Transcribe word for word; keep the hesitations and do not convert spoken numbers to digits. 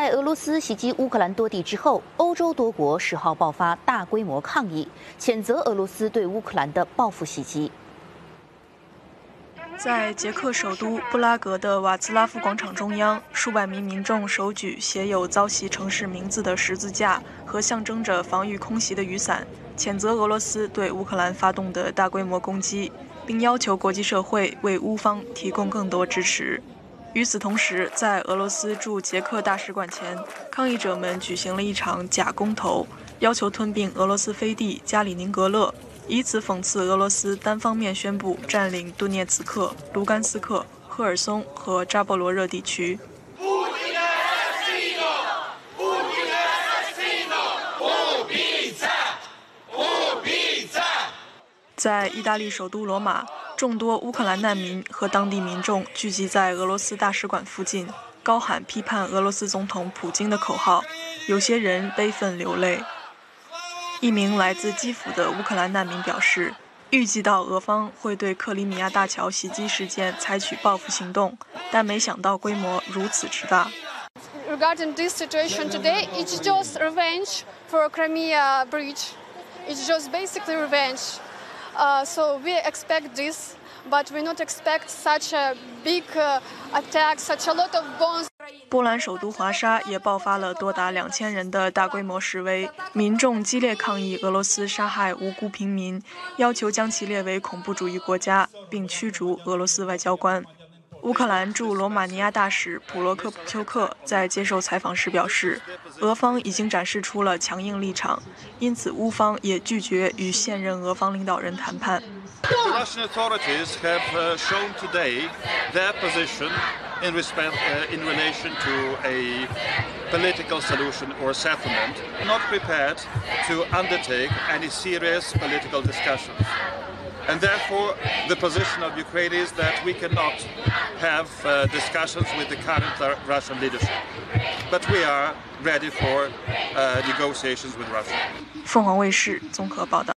在俄罗斯袭击乌克兰多地之后，欧洲多国十号爆发大规模抗议，谴责俄罗斯对乌克兰的报复袭击。 在捷克首都布拉格的瓦茨拉夫广场中央，数百名民众手举写有遭袭城市名字的十字架和象征着防御空袭的雨伞，谴责俄罗斯对乌克兰发动的大规模攻击，并要求国际社会为乌方提供更多支持。与此同时，在俄罗斯驻捷克大使馆前，抗议者们举行了一场假公投，要求吞并俄罗斯飞地加里宁格勒，以此讽刺俄罗斯单方面宣布占领顿涅茨克、卢甘斯克、赫尔松和扎波罗热地区。在意大利首都罗马，众多乌克兰难民和当地民众聚集在俄罗斯大使馆附近，高喊批判俄罗斯总统普京的口号，有些人悲愤流泪。一名来自基辅的乌克兰难民表示，预计到俄方会对克里米亚大桥袭击事件采取报复行动，但没想到规模如此之大。 Regarding this situation today, it's just revenge for Crimea breach. It's just basically revenge. Uh, so we expect this, but we not expect such a big uh, attack, such a lot of bombs. 波兰首都华沙也爆发了多达两千人的大规模示威，民众激烈抗议俄罗斯杀害无辜平民，要求将其列为恐怖主义国家，并驱逐俄罗斯外交官。乌克兰驻罗马尼亚大使普罗科普丘克在接受采访时表示，俄方已经展示出了强硬立场，因此乌方也拒绝与现任俄方领导人谈判。 The Russian authorities have uh, shown today their position in, respect, uh, in relation to a political solution or settlement, not prepared to undertake any serious political discussions. And therefore, the position of Ukraine is that we cannot have uh, discussions with the current Russian leadership. But we are ready for uh, negotiations with Russia. 凤凰卫视综合报道。